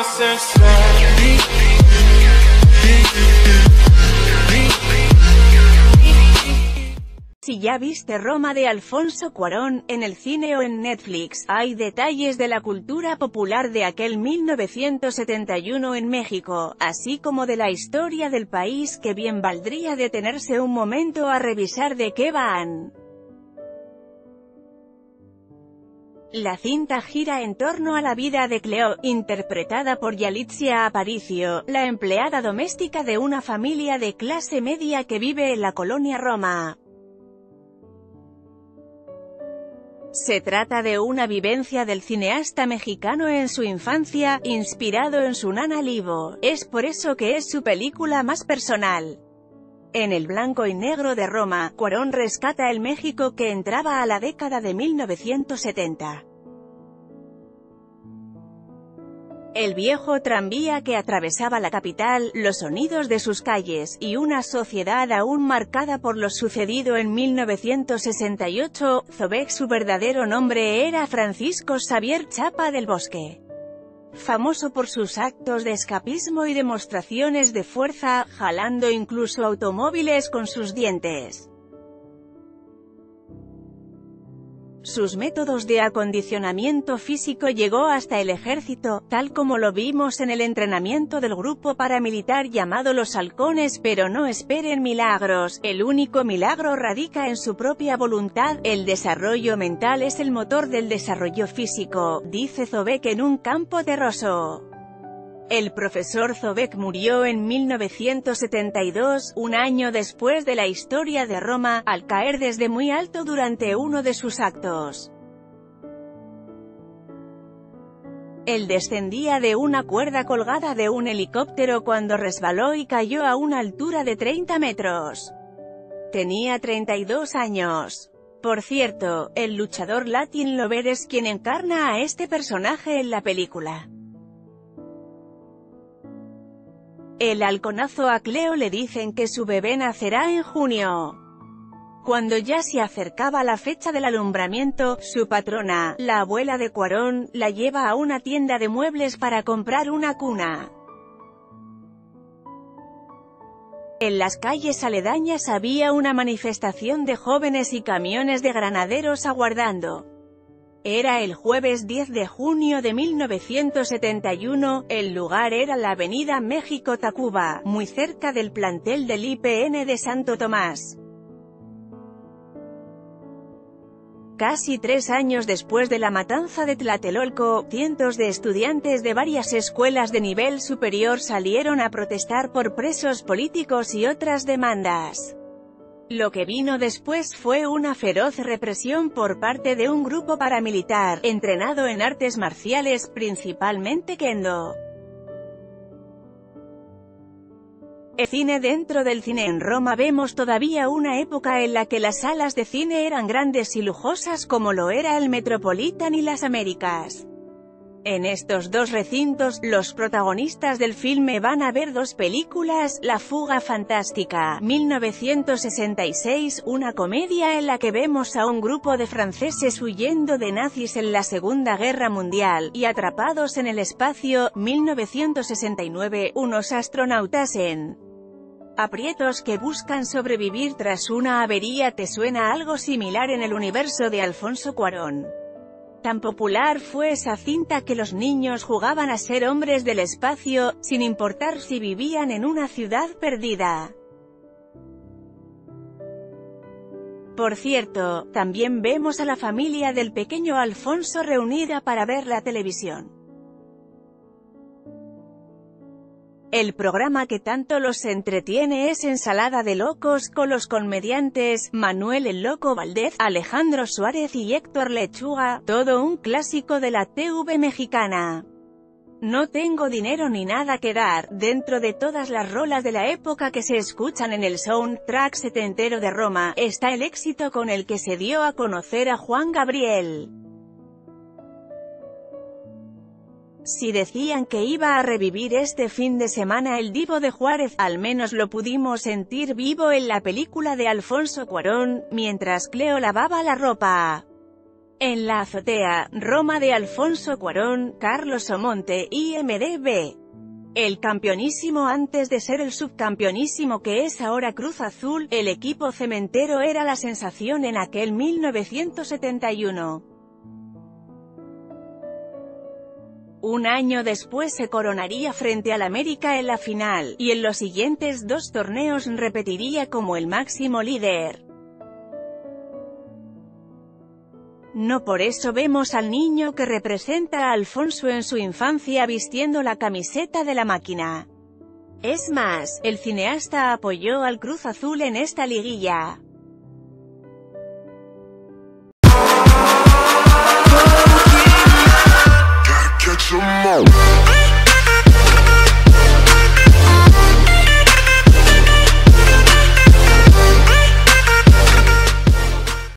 Si ya viste Roma de Alfonso Cuarón, en el cine o en Netflix, hay detalles de la cultura popular de aquel 1971 en México, así como de la historia del país que bien valdría detenerse un momento a revisar de qué van. La cinta gira en torno a la vida de Cleo, interpretada por Yalitza Aparicio, la empleada doméstica de una familia de clase media que vive en la colonia Roma. Se trata de una vivencia del cineasta mexicano en su infancia, inspirado en su nana Livo. Es por eso que es su película más personal. En el blanco y negro de Roma, Cuarón rescata el México que entraba a la década de 1970. El viejo tranvía que atravesaba la capital, los sonidos de sus calles, y una sociedad aún marcada por lo sucedido en 1968, Zobek. Su verdadero nombre era Francisco Xavier Chapa del Bosque. Famoso por sus actos de escapismo y demostraciones de fuerza, jalando incluso automóviles con sus dientes. Sus métodos de acondicionamiento físico llegó hasta el ejército, tal como lo vimos en el entrenamiento del grupo paramilitar llamado Los Halcones. Pero no esperen milagros, el único milagro radica en su propia voluntad. El desarrollo mental es el motor del desarrollo físico, dice Zobek en un campo terroso. El profesor Zobek murió en 1972, un año después de la historia de Roma, al caer desde muy alto durante uno de sus actos. Él descendía de una cuerda colgada de un helicóptero cuando resbaló y cayó a una altura de 30 metros. Tenía 32 años. Por cierto, el luchador Latin Lover es quien encarna a este personaje en la película. El halconazo a Cleo le dicen que su bebé nacerá en junio. Cuando ya se acercaba la fecha del alumbramiento, su patrona, la abuela de Cuarón, la lleva a una tienda de muebles para comprar una cuna. En las calles aledañas había una manifestación de jóvenes y camiones de granaderos aguardando. Era el jueves 10 de junio de 1971, el lugar era la avenida México-Tacuba, muy cerca del plantel del IPN de Santo Tomás. Casi 3 años después de la matanza de Tlatelolco, cientos de estudiantes de varias escuelas de nivel superior salieron a protestar por presos políticos y otras demandas. Lo que vino después fue una feroz represión por parte de un grupo paramilitar, entrenado en artes marciales, principalmente kendo. El cine. Dentro del cine en Roma vemos todavía una época en la que las salas de cine eran grandes y lujosas como lo era el Metropolitan y las Américas. En estos dos recintos, los protagonistas del filme van a ver dos películas: La fuga fantástica, 1966, una comedia en la que vemos a un grupo de franceses huyendo de nazis en la Segunda Guerra Mundial, y Atrapados en el espacio, 1969, unos astronautas en aprietos que buscan sobrevivir tras una avería. ¿Te suena algo similar en el universo de Alfonso Cuarón? Tan popular fue esa cinta que los niños jugaban a ser hombres del espacio, sin importar si vivían en una ciudad perdida. Por cierto, también vemos a la familia del pequeño Alfonso reunida para ver la televisión. El programa que tanto los entretiene es Ensalada de Locos, con los comediantes Manuel el Loco Valdez, Alejandro Suárez y Héctor Lechuga, todo un clásico de la TV mexicana. No tengo dinero ni nada que dar. Dentro de todas las rolas de la época que se escuchan en el soundtrack setentero de Roma, está el éxito con el que se dio a conocer a Juan Gabriel. Si decían que iba a revivir este fin de semana el Divo de Juárez, al menos lo pudimos sentir vivo en la película de Alfonso Cuarón, mientras Cleo lavaba la ropa. En la azotea, Roma de Alfonso Cuarón, Carlos Omonte, IMDb. El campeonísimo antes de ser el subcampeonísimo que es ahora Cruz Azul, el equipo cementero era la sensación en aquel 1971. Un año después se coronaría frente al América en la final, y en los siguientes 2 torneos repetiría como el máximo líder. No por eso vemos al niño que representa a Alfonso en su infancia vistiendo la camiseta de la máquina. Es más, el cineasta apoyó al Cruz Azul en esta liguilla.